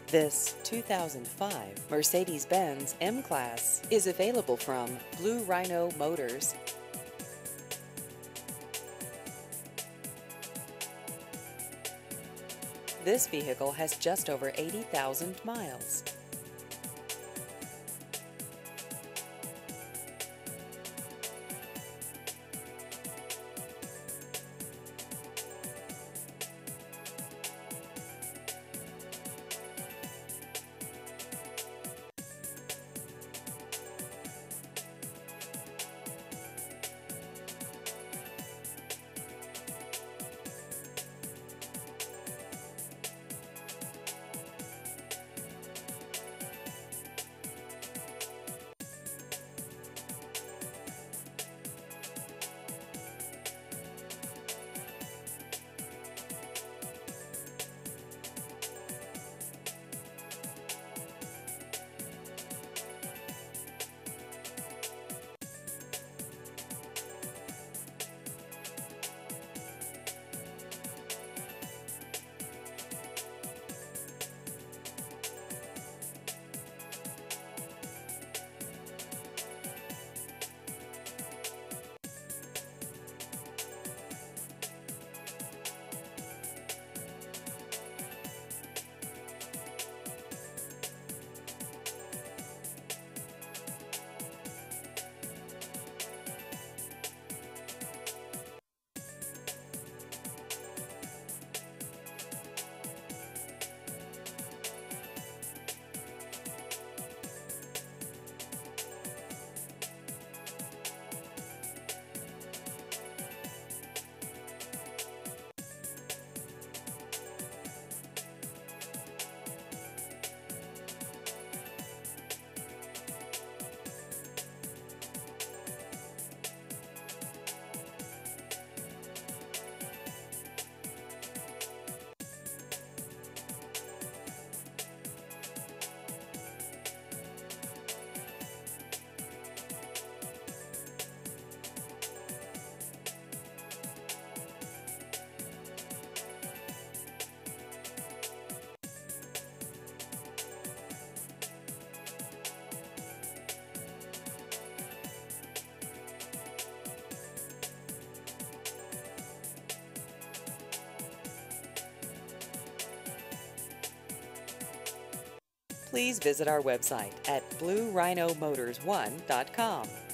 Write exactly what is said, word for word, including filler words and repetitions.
This two thousand five Mercedes-Benz M-Class is available from Blue Rhino Motors. This vehicle has just over eighty thousand miles. Please visit our website at blue rhino motors one dot com.